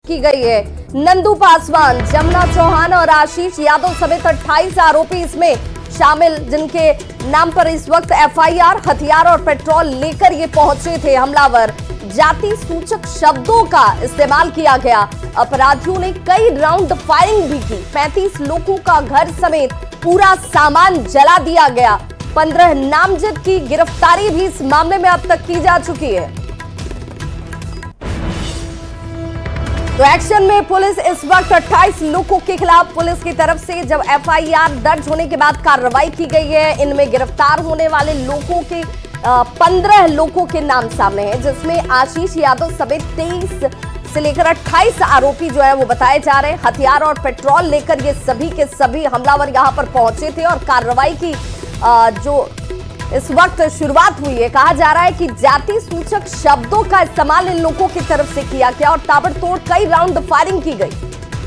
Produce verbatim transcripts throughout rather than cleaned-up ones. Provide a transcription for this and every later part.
की गई है। नंदू पासवान, जमुना चौहान और आशीष यादव समेत अट्ठाईस आरोपी इसमें शामिल, जिनके नाम पर इस वक्त एफआईआर, हथियार और पेट्रोल लेकर ये पहुंचे थे हमलावर। जाति सूचक शब्दों का इस्तेमाल किया गया। अपराधियों ने कई राउंड फायरिंग भी की। पैंतीस लोगों का घर समेत पूरा सामान जला दिया गया। पंद्रह नामजद की गिरफ्तारी भी इस मामले में अब तक की जा चुकी है। तो एक्शन में पुलिस इस वक्त अट्ठाईस लोगों के खिलाफ पुलिस की तरफ से जब एफआईआर दर्ज होने के बाद कार्रवाई की गई है। इनमें गिरफ्तार होने वाले लोगों के पंद्रह लोगों के नाम सामने हैं, जिसमें आशीष यादव समेत तेईस से लेकर अट्ठाईस आरोपी जो है वो बताए जा रहे हैं। हथियार और पेट्रोल लेकर ये सभी के सभी हमलावर यहां पर पहुंचे थे और कार्रवाई की आ, जो इस वक्त शुरुआत हुई है। कहा जा रहा है कि जाति सूचक शब्दों का इस्तेमाल इन लोगों की तरफ से किया गया और ताबड़तोड़ कई राउंड फायरिंग की गई।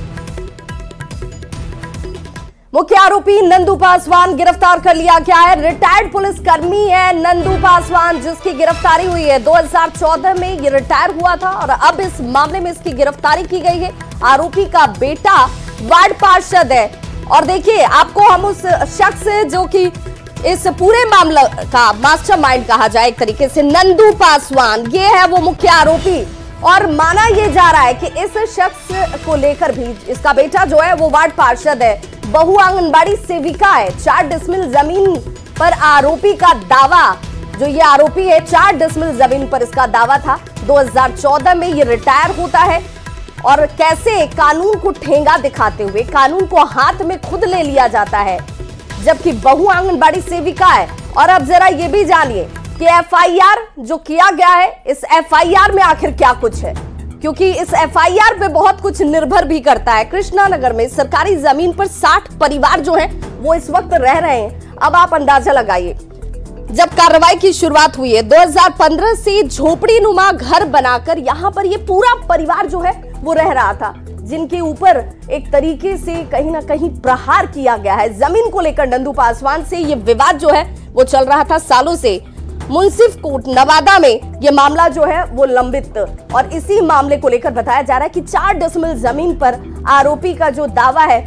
मुख्य आरोपी नंदू पासवान गिरफ्तार कर लिया गया है। रिटायर्ड पुलिसकर्मी है नंदू पासवान, जिसकी गिरफ्तारी हुई है। दो हज़ार चौदह में ये रिटायर हुआ था और अब इस मामले में इसकी गिरफ्तारी की गई है। आरोपी का बेटा वार्ड पार्षद है। और देखिए, आपको हम उस शख्स जो कि इस पूरे मामले का मास्टरमाइंड कहा जाए एक तरीके से, नंदू पासवान, ये है वो मुख्य आरोपी। और माना यह जा रहा है कि इस शख्स को लेकर भी इसका बेटा जो है वो वार्ड पार्षद है, बहु आंगनबाड़ी सेविका है। चार डिसमिल जमीन पर आरोपी का दावा, जो ये आरोपी है, चार डिसमिल जमीन पर इसका दावा था। दो हज़ार चौदह में ये रिटायर होता है और कैसे कानून को ठेंगा दिखाते हुए कानून को हाथ में खुद ले लिया जाता है, जबकि बहु आंगनबाड़ी सेविका है। और अब जरा ये भी जानिए कि एफआईआर जो किया गया है, इस एफआईआर में आखिर क्या कुछ है, क्योंकि इस एफआईआर पे बहुत कुछ निर्भर भी करता है। कृष्णानगर में सरकारी जमीन पर साठ परिवार जो हैं वो इस वक्त रह रहे हैं। अब आप अंदाजा लगाइए, जब कार्रवाई की शुरुआत हुई है दो हज़ार पंद्रह से झोपड़ी नुमा घर बनाकर यहां पर ये पूरा परिवार जो है वो रह रहा था, जिनके ऊपर एक तरीके से कहीं ना कहीं प्रहार किया गया है। जमीन को लेकर नंदू पासवान से ये विवाद जो है वो चल रहा था सालों से। मुंसिफ कोर्ट नवादा में ये मामला जो है वो लंबित, और इसी मामले को लेकर बताया जा रहा है कि चार डिसमिल जमीन पर आरोपी का जो दावा है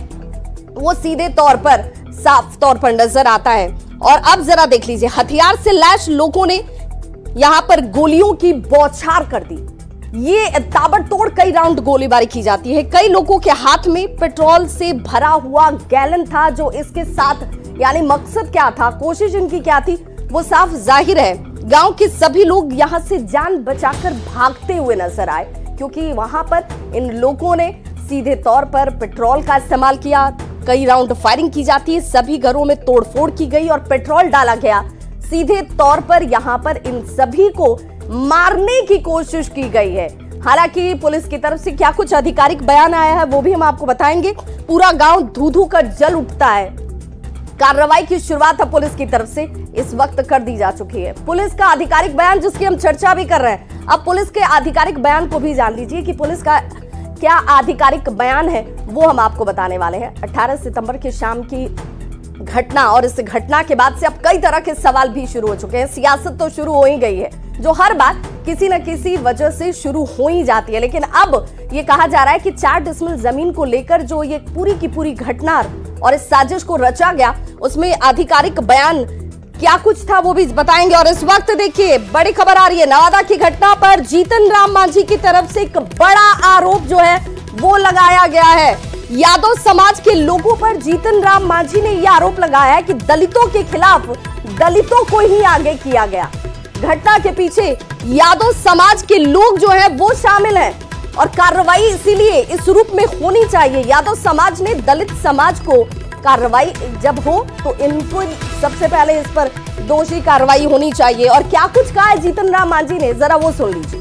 वो सीधे तौर पर साफ तौर पर नजर आता है। और अब जरा देख लीजिए, हथियार से लैस लोगों ने यहां पर गोलियों की बौछार कर दी। ये ताबड़तोड़ कई राउंड गोलीबारी की जाती है। कई लोगों के हाथ में पेट्रोल से भरा हुआ गैलन था, जो इसके साथ, यानी मकसद क्या था, कोशिश इनकी क्या थी, वो साफ जाहिर है। गांव के सभी लोग यहां से जान बचाकर भागते हुए नजर आए, क्योंकि वहां पर इन लोगों ने सीधे तौर पर पेट्रोल का इस्तेमाल किया। कई राउंड फायरिंग की जाती है, सभी घरों में तोड़फोड़ की गई और पेट्रोल डाला गया। सीधे तौर पर यहां पर इन सभी को मारने की कोशिश की गई है। हालांकि पुलिस की तरफ से क्या कुछ आधिकारिक बयान आया है वो भी हम आपको बताएंगे। पूरा गांव धू धू कर जल उठता है। कार्रवाई की शुरुआत अब पुलिस की तरफ से इस वक्त कर दी जा चुकी है। पुलिस का आधिकारिक बयान, जिसकी हम चर्चा भी कर रहे हैं, अब पुलिस के आधिकारिक बयान को भी जान लीजिए कि पुलिस का क्या आधिकारिक बयान है वो हम आपको बताने वाले हैं। अठारह सितंबर की शाम की घटना, और इस घटना के बाद से अब कई तरह के सवाल भी शुरू हो चुके हैं। सियासत तो शुरू हो ही गई है, जो हर बार किसी न किसी वजह से शुरू हो ही जाती है। लेकिन अब ये कहा जा रहा है कि चार डिसमिल जमीन को लेकर जो ये पूरी की पूरी घटना और इस साजिश को रचा गया, उसमें आधिकारिक बयान क्या कुछ था वो भी बताएंगे। और इस वक्त देखिए, बड़ी खबर आ रही है नवादा की घटना पर। जीतन राम मांझी की तरफ से एक बड़ा आरोप जो है वो लगाया गया है। यादव समाज के लोगों पर जीतन राम मांझी ने यह आरोप लगाया है कि दलितों के खिलाफ दलितों को ही आगे किया गया। घटना के पीछे यादव समाज के लोग जो है वो शामिल हैं और कार्रवाई इसीलिए इस रूप में होनी चाहिए। यादव समाज ने दलित समाज को कार्रवाई जब हो तो इनको सबसे पहले इस पर दोषी कार्रवाई होनी चाहिए। और क्या कुछ कहा है जीतन राम मांझी ने, जरा वो सुन लीजिए।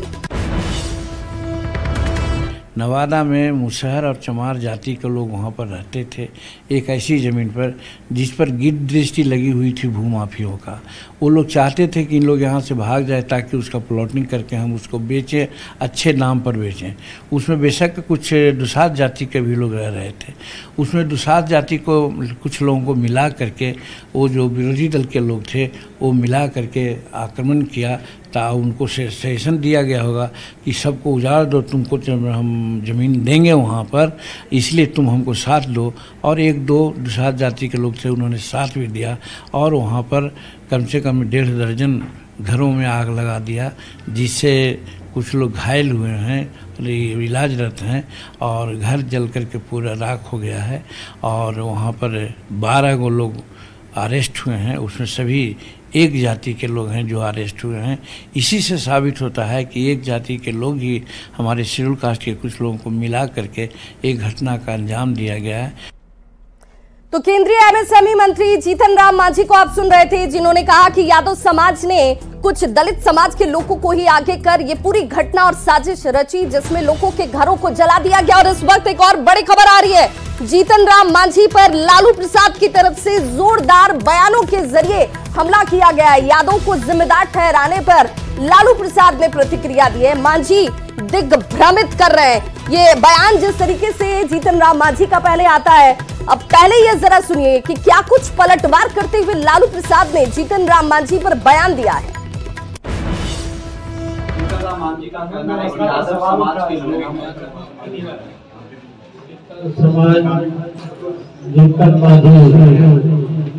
नवादा में मुसहर और चमार जाति के लोग वहाँ पर रहते थे, एक ऐसी ज़मीन पर जिस पर गिद्ध दृष्टि लगी हुई थी भूमाफियों का। वो लोग चाहते थे कि इन लोग यहाँ से भाग जाए ताकि उसका प्लॉटिंग करके हम उसको बेचें, अच्छे दाम पर बेचें। उसमें बेशक कुछ दुसाध जाति के भी लोग रह रहे थे। उसमें दुसाध जाति को कुछ लोगों को मिला करके, वो जो विरोधी दल के लोग थे वो मिला करके आक्रमण किया, ता उनको सेशन दिया गया होगा कि सबको उजाड़ दो, तुमको हम ज़मीन देंगे वहाँ पर, इसलिए तुम हमको साथ दो। और एक दो सात जाति के लोग थे, उन्होंने साथ भी दिया और वहाँ पर कम से कम डेढ़ दर्जन घरों में आग लगा दिया, जिससे कुछ लोग घायल हुए हैं, इलाजरत हैं और घर जल कर के पूरा राख हो गया है। और वहाँ पर बारह गो लोग अरेस्ट हुए हैं, उसमें सभी एक जाति के लोग हैं जो अरेस्ट हुए हैं। इसी से साबित होता है कि एक जाति के लोग ही हमारे शेड्यूल कास्ट के कुछ लोगों को मिला करके एक घटना का अंजाम दिया गया है। तो केंद्रीय एमएसएमई मंत्री जीतन राम मांझी को आप सुन रहे थे, जिन्होंने कहा कि यादव समाज ने कुछ दलित समाज के लोगों को ही आगे कर ये पूरी घटना और साजिश रची, जिसमें लोगों के घरों को जला दिया गया। और इस वक्त एक और बड़ी खबर आ रही है, जीतन राम मांझी पर लालू प्रसाद की तरफ से जोरदार बयानों के जरिए हमला किया गया है। यादव को जिम्मेदार ठहराने पर लालू प्रसाद ने प्रतिक्रिया दी है। मांझी दिग्भ्रमित कर रहे हैं। ये बयान जिस तरीके से जीतन राम मांझी का पहले आता है, अब पहले ये जरा सुनिए कि क्या कुछ पलटवार करते हुए लालू प्रसाद ने जीतन राम मांझी पर बयान दिया है। जीतन राम मांझी का कहना है कि यादव समाज के लोग समाज जीतन मांझी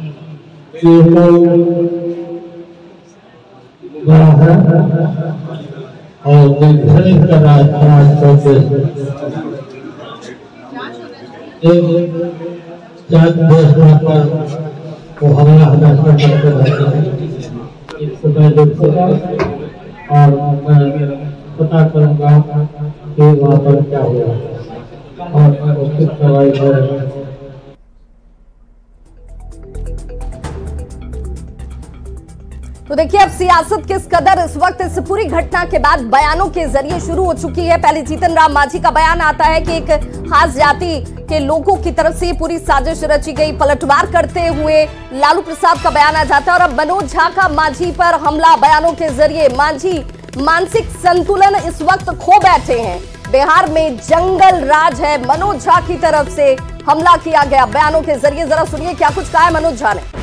और निर्भय का राजकाज करके जात देश पर वो हमला हमेशा करते रहते हैं। इस समय देखूंगा और मैं पता करूंगा कि वहाँ पर क्या हुआ और उचित कार्रवाई करेंगे। तो देखिए अब सियासत किस कदर इस वक्त इस पूरी घटना के बाद बयानों के जरिए शुरू हो चुकी है। पहले जीतन राम मांझी का बयान आता है कि एक खास जाति के लोगों की तरफ से पूरी साजिश रची गई, पलटवार करते हुए लालू प्रसाद का बयान आ जाता है। और अब मनोज झा का मांझी पर हमला, बयानों के जरिए मांझी मानसिक संतुलन इस वक्त खो बैठे हैं। बिहार में जंगल राज है, मनोज झा की तरफ से हमला किया गया बयानों के जरिए। जरा सुनिए क्या कुछ कहा है मनोज झा ने।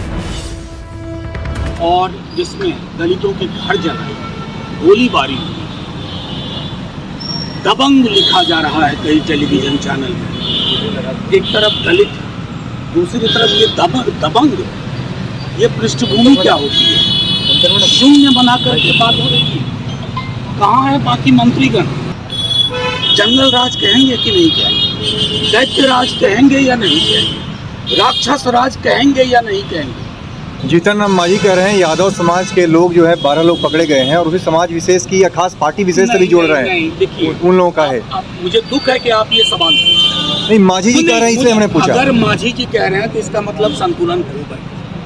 और जिसमें दलितों के घर जलाए, गोलीबारी हुई, दबंग लिखा जा रहा है कई टेलीविजन चैनल में। एक तरफ दलित, दूसरी तरफ ये दबंग दबंग ये पृष्ठभूमि क्या होती है? शून्य बना करके बात हो रही है। कहाँ है बाकी मंत्रीगण? जंगल राज कहेंगे कि नहीं कहेंगे? दैत्य राज कहेंगे या नहीं कहेंगे? राक्षस राज कहेंगे या नहीं कहेंगे? जीतन राम मांझी कह रहे हैं यादव समाज के लोग जो है बारह लोग पकड़े गए हैं और उसी समाज विशेष की या खास पार्टी विशेष से भी जोड़ रहे हैं। देखिए उन लोगों का है। मुझे दुख है कि आप ये सवाल नहीं, मांझी जी कह रहे हैं इसलिए हमने पूछा। अगर मांझी जी कह रहे हैं तो इसका मतलब संतुलन खो गया।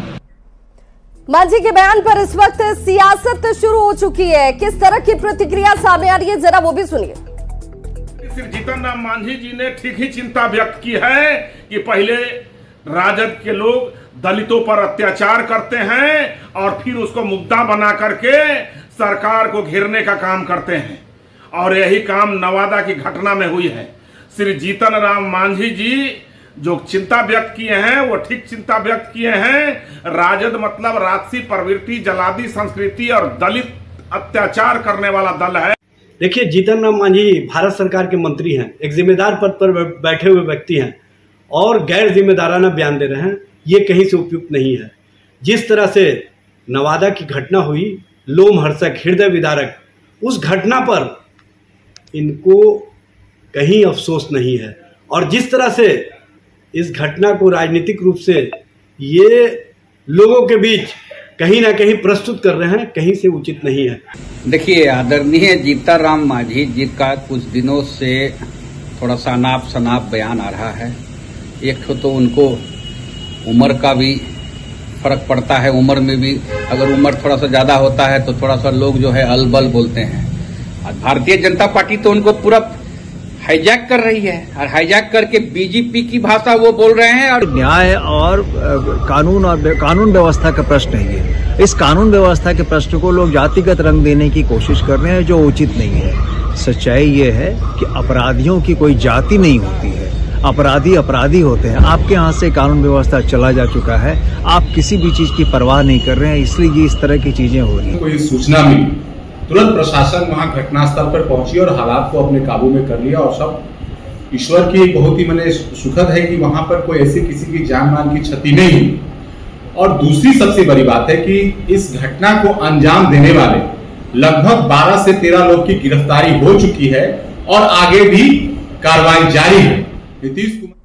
मांझी के बयान पर इस वक्त सियासत शुरू हो चुकी है। किस तरह की प्रतिक्रिया सामने आ रही है, जरा वो भी सुनिए। सिर्फ जीतन राम मांझी जी ने ठीक ही चिंता व्यक्त की है कि पहले राजद के लोग दलितों पर अत्याचार करते हैं और फिर उसको मुद्दा बना करके सरकार को घेरने का काम करते हैं, और यही काम नवादा की घटना में हुई है। श्री जीतन राम मांझी जी जो चिंता व्यक्त किए हैं वो ठीक चिंता व्यक्त किए हैं। राजद मतलब राजसी प्रवृत्ति, जलादी संस्कृति और दलित अत्याचार करने वाला दल है। देखिए, जीतन राम मांझी भारत सरकार के मंत्री हैं, एक जिम्मेदार पद पर बैठे हुए व्यक्ति हैं और गैर जिम्मेदाराना बयान दे रहे हैं। ये कहीं से उपयुक्त नहीं है। जिस तरह से नवादा की घटना हुई, लोमहर्षक, हृदय विदारक, उस घटना पर इनको कहीं अफसोस नहीं है। और जिस तरह से इस घटना को राजनीतिक रूप से ये लोगों के बीच कहीं ना कहीं प्रस्तुत कर रहे हैं, कहीं से उचित नहीं है। देखिए, आदरणीय जीतन राम मांझी जी का कुछ दिनों से थोड़ा सा अनाप शनाप बयान आ रहा है। एक तो उनको उम्र का भी फर्क पड़ता है। उम्र में भी अगर उम्र थोड़ा सा ज्यादा होता है तो थोड़ा सा लोग जो है अलबल बोलते हैं। और भारतीय जनता पार्टी तो उनको पूरा हाईजैक कर रही है और हाईजैक करके बीजेपी की भाषा वो बोल रहे हैं। और न्याय और कानून और कानून व्यवस्था का प्रश्न है ये। इस कानून व्यवस्था के प्रश्न को लोग जातिगत रंग देने की कोशिश कर रहे हैं, जो उचित नहीं है। सच्चाई ये है कि अपराधियों की कोई जाति नहीं होती है, अपराधी अपराधी होते हैं। आपके यहाँ से कानून व्यवस्था चला जा चुका है, आप किसी भी चीज की परवाह नहीं कर रहे हैं, इसलिए ये इस तरह की चीजें हो रही हैं। कोई सूचना मिली तुरंत प्रशासन वहां घटनास्थल पर पहुंची और हालात को अपने काबू में कर लिया और सब ईश्वर की बहुत ही मैंने सुखद है कि वहां पर कोई ऐसी किसी की जान माल की क्षति नहीं हुई। और दूसरी सबसे बड़ी बात है कि इस घटना को अंजाम देने वाले लगभग बारह से तेरह लोग की गिरफ्तारी हो चुकी है और आगे भी कार्रवाई जारी है। नीतीश कुमार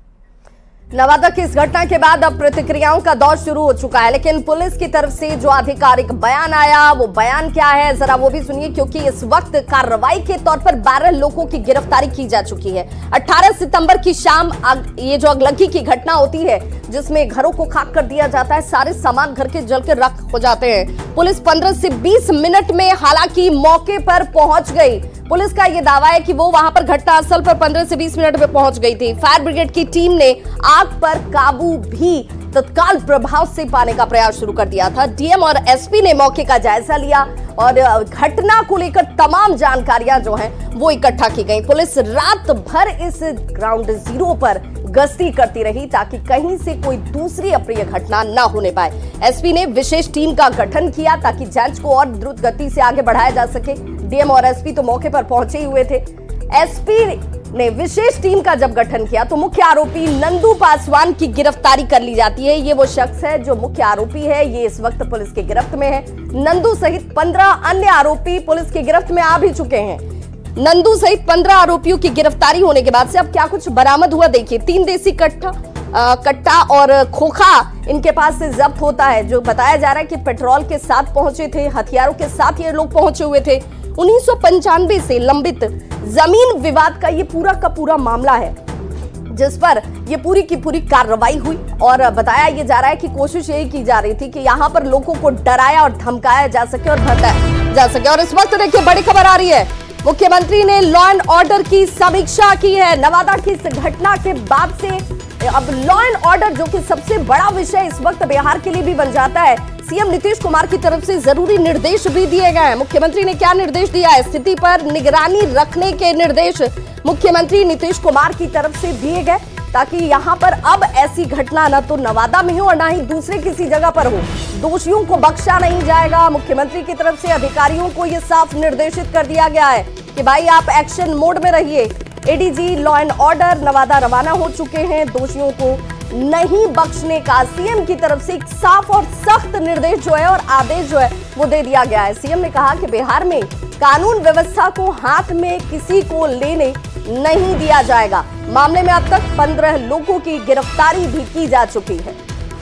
नवादा की इस घटना के बाद अब प्रतिक्रियाओं का दौर शुरू हो चुका है, लेकिन पुलिस की तरफ से जो आधिकारिक बयान आया वो बयान क्या है जरा वो भी सुनिए, क्योंकि इस वक्त कार्रवाई के तौर पर बारह लोगों की गिरफ्तारी की जा चुकी है। अठारह सितंबर की शाम अग, ये जो अगलगी की घटना होती है जिसमें घरों को खाक कर दिया जाता है, सारे सामान घर के जल के राख हो जाते हैं। पुलिस पंद्रह से बीस मिनट में हालांकि मौके पर पहुंच गई। पुलिस का यह दावा है कि वो वहां पर घटनास्थल पर पंद्रह से बीस मिनट में पहुंच गई थी। फायर ब्रिगेड की टीम ने आग पर काबू भी तत्काल प्रभाव से पाने का प्रयास शुरू कर दिया था। डीएम और एसपी ने मौके का जायजा लिया और घटना को लेकर तमाम जानकारियां जो हैं वो इकट्ठा की गई। पुलिस रात भर इस ग्राउंड जीरो पर गश्ती करती रही ताकि कहीं से कोई दूसरी अप्रिय घटना न होने पाए। एसपी ने विशेष टीम का गठन किया ताकि जांच को और द्रुत गति से आगे बढ़ाया जा सके। डीएम और एसपी तो मौके पर पहुंचे ही हुए थे। एसपी ने विशेष टीम का जब गठन किया तो मुख्य आरोपी नंदू पासवान की गिरफ्तारी कर ली जाती है। ये वो शख्स है जो मुख्य आरोपी है, ये इस वक्त पुलिस की गिरफ्त में है। नंदू सहित पंद्रह अन्य आरोपी पुलिस की गिरफ्त में आ भी चुके हैं। नंदू सहित पंद्रह आरोपियों की गिरफ्तारी होने के बाद से अब क्या कुछ बरामद हुआ देखिए। तीन देसी कट्टा कट्टा और खोखा इनके पास से जब्त होता है, जो बताया जा रहा है कि पेट्रोल के साथ पहुंचे थे, हथियारों के साथ ये लोग पहुंचे हुए थे। उन्नीस सौ पंचानवे से लंबित जमीन विवाद का ये पूरा का पूरा मामला है जिस पर ये पूरी की पूरी कार्रवाई हुई और बताया ये जा रहा है कि कोशिश यही की जा रही थी कि यहाँ पर लोगों को डराया और धमकाया जा सके और भड़काया जा सके। और इस वक्त देखिए बड़ी खबर आ रही है, मुख्यमंत्री ने लॉ एंड ऑर्डर की समीक्षा की है। नवादा की इस घटना के बाद से अब लॉ एंड ऑर्डर जो कि सबसे बड़ा विषय इस वक्त बिहार के लिए भी बन जाता है, सीएम नीतीश कुमार की तरफ से जरूरी निर्देश भी दिए गए हैं। मुख्यमंत्री ने क्या निर्देश दिया है? स्थिति पर निगरानी रखने के निर्देश मुख्यमंत्री नीतीश कुमार की तरफ से दिए गए ताकि यहां पर अब ऐसी घटना न तो नवादा में हो और न ही दूसरे किसी जगह पर हो। दोषियों को बख्शा नहीं जाएगा। मुख्यमंत्री की तरफ से अधिकारियों को यह साफ निर्देशित कर दिया गया है कि भाई आप एक्शन मोड में रहिए। ADG law and order Nawada रवाना हो चुके हैं। दोषियों को नहीं बख्शने का सीएम की तरफ से एक साफ और सख्त निर्देश जो है और आदेश जो है वो दे दिया गया है। सीएम ने कहा कि बिहार में कानून व्यवस्था को हाथ में किसी को लेने नहीं दिया जाएगा। मामले में अब तक पंद्रह लोगों की गिरफ्तारी भी की जा चुकी है।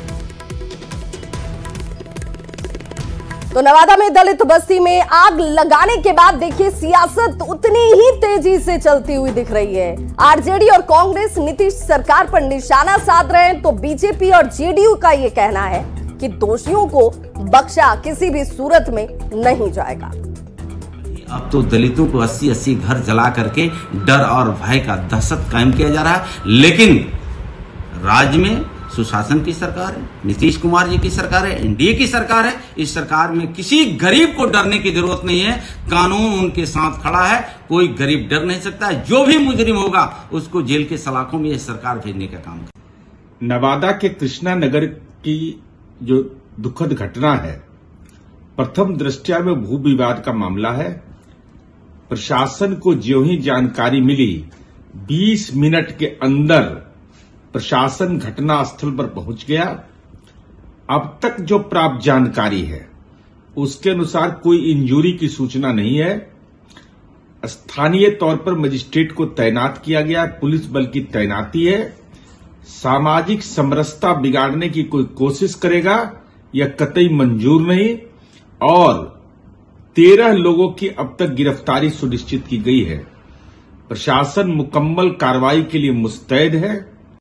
तो नवादा में दलित बस्ती में आग लगाने के बाद देखिए सियासत उतनी ही तेजी से चलती हुई दिख रही है। आरजेडी और कांग्रेस नीतीश सरकार पर निशाना साध रहे हैं तो बीजेपी और जेडीयू का यह कहना है कि दोषियों को बख्शा किसी भी सूरत में नहीं जाएगा। अब तो दलितों को अस्सी अस्सी घर जला करके डर और भय का दहशत कायम किया जा रहा है, लेकिन राज्य में सुशासन की सरकार है, नीतीश कुमार जी की सरकार है, एनडीए की सरकार है। इस सरकार में किसी गरीब को डरने की जरूरत नहीं है। कानून उनके साथ खड़ा है, कोई गरीब डर नहीं सकता है। जो भी मुजरिम होगा उसको जेल के सलाखों में यह सरकार भेजने का काम कर। नवादा के कृष्णा नगर की जो दुखद घटना है, प्रथम दृष्टया में भू विवाद का मामला है। प्रशासन को ज्यों ही जानकारी मिली, बीस मिनट के अंदर प्रशासन घटनास्थल पर पहुंच गया। अब तक जो प्राप्त जानकारी है उसके अनुसार कोई इंजरी की सूचना नहीं है। स्थानीय तौर पर मजिस्ट्रेट को तैनात किया गया, पुलिस बल की तैनाती है। सामाजिक समरसता बिगाड़ने की कोई कोशिश करेगा यह कतई मंजूर नहीं। और तेरह लोगों की अब तक गिरफ्तारी सुनिश्चित की गई है। प्रशासन मुकम्मल कार्रवाई के लिए मुस्तैद है।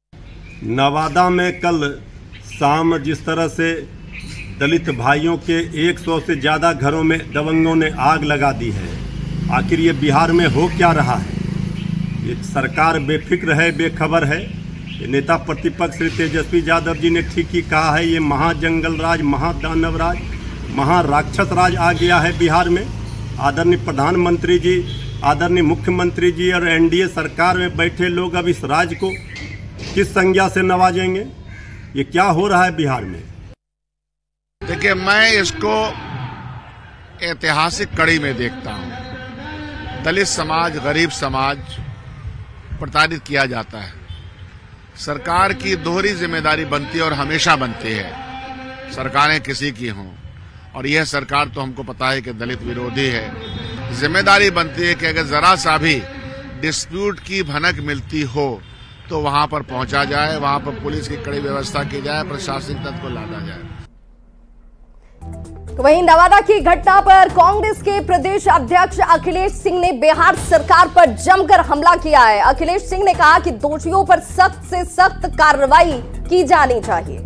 नवादा में कल शाम जिस तरह से दलित भाइयों के सौ से ज़्यादा घरों में दबंगों ने आग लगा दी है, आखिर ये बिहार में हो क्या रहा है? ये सरकार बेफिक्र है, बेखबर है। नेता प्रतिपक्ष श्री तेजस्वी यादव जी ने ठीक ही कहा है, ये महाजंगल राज, महादानव राज, महाराक्षस राज आ गया है बिहार में। आदरणीय प्रधानमंत्री जी, आदरणीय मुख्यमंत्री जी और एनडीए सरकार में बैठे लोग अब इस राज को किस संज्ञा से नवाजेंगे? ये क्या हो रहा है बिहार में? देखिए, मैं इसको ऐतिहासिक कड़ी में देखता हूं। दलित समाज, गरीब समाज प्रताड़ित किया जाता है। सरकार की दोहरी जिम्मेदारी बनती है और हमेशा बनती है, सरकारें किसी की हों, और यह सरकार तो हमको पता है कि दलित विरोधी है। जिम्मेदारी बनती है कि अगर जरा सा भी डिस्प्यूट की भनक मिलती हो तो वहां पर पहुंचा जाए, वहां पर पुलिस की कड़ी व्यवस्था की जाए, प्रशासनिक तंत्र को लादा जाए। तो वहीं नवादा की घटना पर कांग्रेस के प्रदेश अध्यक्ष अखिलेश सिंह ने बिहार सरकार पर जमकर हमला किया है। अखिलेश सिंह ने कहा कि दोषियों पर सख्त से सख्त कार्रवाई की जानी चाहिए।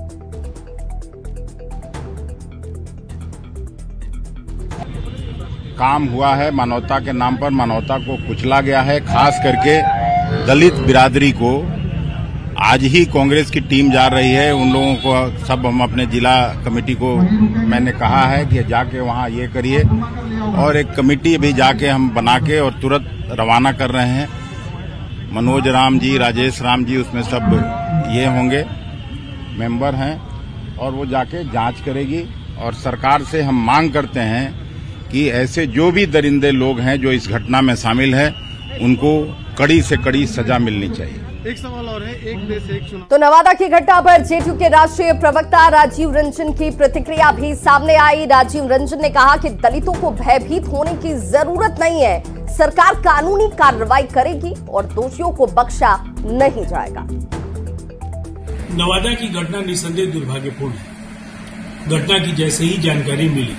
काम हुआ है, मानवता के नाम पर मानवता को कुचला गया है, खास करके दलित बिरादरी को। आज ही कांग्रेस की टीम जा रही है, उन लोगों को सब हम अपने जिला कमेटी को मैंने कहा है कि जाके वहां ये करिए, और एक कमेटी भी जाके हम बना के और तुरंत रवाना कर रहे हैं। मनोज राम जी, राजेश राम जी उसमें सब ये होंगे, मेंबर हैं, और वो जाके जांच करेगी। और सरकार से हम मांग करते हैं कि ऐसे जो भी दरिंदे लोग हैं जो इस घटना में शामिल हैं, उनको कड़ी से कड़ी सजा मिलनी चाहिए। एक सवाल और है, एक देश एक चुनाव। तो नवादा की घटना पर जेडीयू के राष्ट्रीय प्रवक्ता राजीव रंजन की प्रतिक्रिया भी सामने आई। राजीव रंजन ने कहा कि दलितों को भयभीत होने की जरूरत नहीं है, सरकार कानूनी कार्रवाई करेगी और दोषियों को बख्शा नहीं जाएगा। नवादा की घटना निसंदेह दुर्भाग्यपूर्ण है। घटना की जैसे ही जानकारी मिली,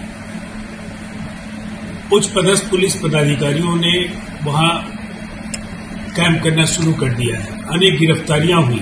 उच्च पदस्थ पुलिस पदाधिकारियों ने वहां कैंप करना शुरू कर दिया है। अनेक गिरफ्तारियां हुई।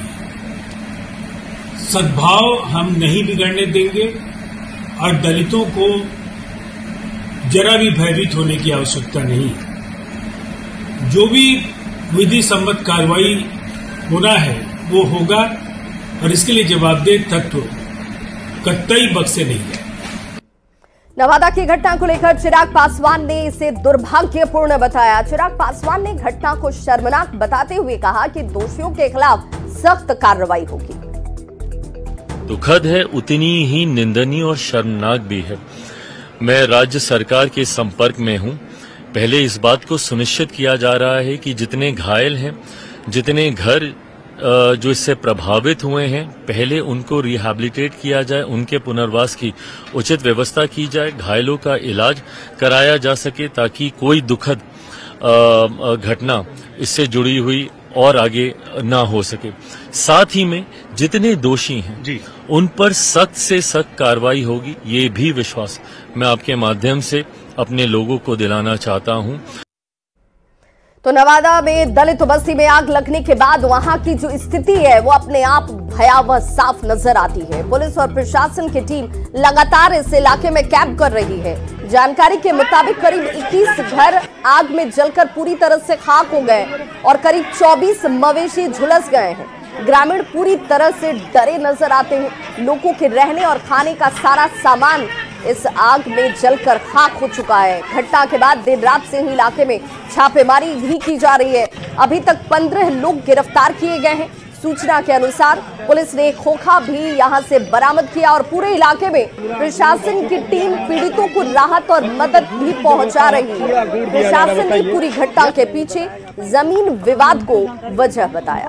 सद्भाव हम नहीं बिगड़ने देंगे और दलितों को जरा भी भयभीत होने की आवश्यकता नहीं है। जो भी विधि सम्मत कार्रवाई होना है वो होगा, और इसके लिए जवाबदेह तत्व कतई बख्शे नहीं गए। नवादा की घटना को लेकर चिराग पासवान ने इसे दुर्भाग्यपूर्ण बताया। चिराग पासवान ने घटना को शर्मनाक बताते हुए कहा कि दोषियों के खिलाफ सख्त कार्रवाई होगी। दुखद है, उतनी ही निंदनीय और शर्मनाक भी है। मैं राज्य सरकार के संपर्क में हूं। पहले इस बात को सुनिश्चित किया जा रहा है कि जितने घायल हैं, जितने घर जो इससे प्रभावित हुए हैं, पहले उनको रिहैबिलिटेट किया जाए, उनके पुनर्वास की उचित व्यवस्था की जाए, घायलों का इलाज कराया जा सके ताकि कोई दुखद घटना इससे जुड़ी हुई और आगे ना हो सके। साथ ही में जितने दोषी हैं जी, उन पर सख्त से सख्त कार्रवाई होगी, ये भी विश्वास मैं आपके माध्यम से अपने लोगों को दिलाना चाहता हूं। तो नवादा में दलित बस्ती में आग लगने के बाद वहां की जो स्थिति है वो अपने आप भयावह साफ नजर आती है। पुलिस और प्रशासन की टीम लगातार इस इलाके में कैंप कर रही है। जानकारी के मुताबिक करीब इक्कीस घर आग में जलकर पूरी तरह से खाक हो गए और करीब चौबीस मवेशी झुलस गए हैं। ग्रामीण पूरी तरह से डरे नजर आते हैं। लोगों के रहने और खाने का सारा सामान इस आग में जलकर खाक हो चुका है। घटना के बाद देर रात से ही इलाके में छापेमारी भी की जा रही है। अभी तक पंद्रह लोग गिरफ्तार किए गए हैं। सूचना के अनुसार पुलिस ने खोखा भी यहां से बरामद किया और पूरे इलाके में प्रशासन की टीम पीड़ितों को राहत और मदद भी पहुंचा रही है। प्रशासन ने पूरी घटना के पीछे जमीन विवाद को वजह बताया।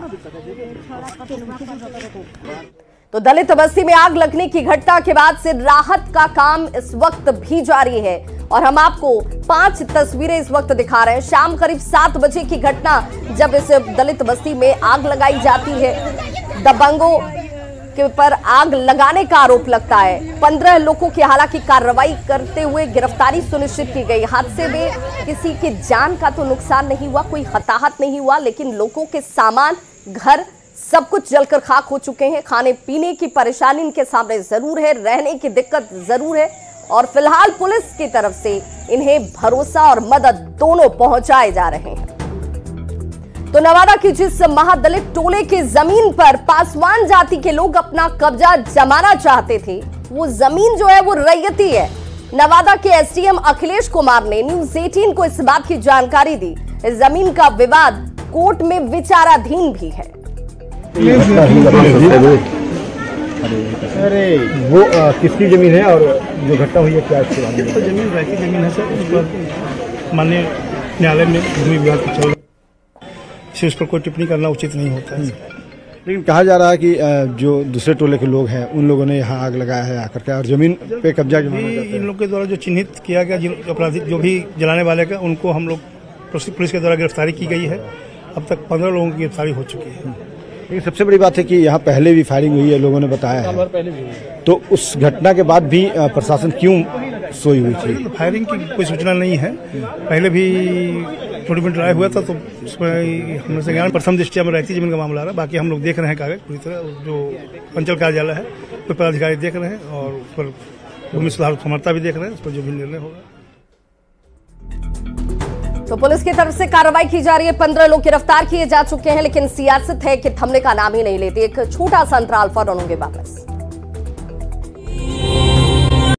तो दलित बस्ती में आग लगने की घटना के बाद से राहत का काम इस वक्त भी जारी है और हम आपको पांच तस्वीरें इस वक्त दिखा रहे हैं। शाम करीब सात बजे की घटना जब इस दलित बस्ती में आग लगाई जाती है। दबंगों के ऊपर आग लगाने का आरोप लगता है। पंद्रह लोगों की हालांकि कार्रवाई करते हुए गिरफ्तारी सुनिश्चित की गई। हादसे में किसी की जान का तो नुकसान नहीं हुआ, कोई हताहत नहीं हुआ, लेकिन लोगों के सामान, घर सब कुछ जलकर खाक हो चुके हैं। खाने पीने की परेशानी इनके सामने जरूर है, रहने की दिक्कत जरूर है और फिलहाल पुलिस की तरफ से इन्हें भरोसा और मदद दोनों पहुंचाए जा रहे हैं। तो नवादा की जिस महादलित टोले की जमीन पर पासवान जाति के लोग अपना कब्जा जमाना चाहते थे, वो जमीन जो है वो रैयती है। नवादा के एसडीएम अखिलेश कुमार ने न्यूज अठारह को इस बात की जानकारी दी। इस जमीन का विवाद कोर्ट में विचाराधीन भी है। खड़े हुए। अरे वो आ, किसकी जमीन है और जो घटना हुई है क्या इसके बारे में? तो जमीन वैसी जमीन है सर, उस पर माननीय न्यायालय में भूमि विवाद चल रहा है, उस पर कोई टिप्पणी करना उचित नहीं होता है। लेकिन कहा जा रहा है कि जो दूसरे टोले के लोग हैं उन लोगों ने यहाँ आग लगाया है आकर के और जमीन पे कब्जा जमाना चाहते हैं। इन लोग के द्वारा जो चिन्हित किया गया जिन अपराधी जो भी जलाने वाले का, उनको हम लोग पुलिस के द्वारा गिरफ्तारी की गई है। अब तक पंद्रह लोगों की गिरफ्तारी हो चुकी है। लेकिन सबसे बड़ी बात है कि यहाँ पहले भी फायरिंग हुई है, लोगों ने बताया है। तो उस घटना के बाद भी प्रशासन क्यों सोई हुई थी? फायरिंग की कोई सूचना नहीं है। पहले भी छोटी मोटी लड़ाई हुआ था, तो उसमें हमने से ज्ञान प्रथम दृष्टिया में रहती जमीन का मामला आ रहा है। बाकी हम लोग देख रहे हैं कागज पूरी तरह, जो अंचल कार्यालय है कोई पदाधिकारी देख रहे हैं और उस पर भूमि सुधार क्षमता भी देख रहे हैं, उस पर जो भी निर्णय होगा। तो पुलिस की तरफ से कार्रवाई की जा रही है। पंद्रह लोग गिरफ्तार किए जा चुके हैं, लेकिन सियासत है कि थमने का नाम ही नहीं लेती। एक छोटा सा अंतराल फौरन होंगे वापस।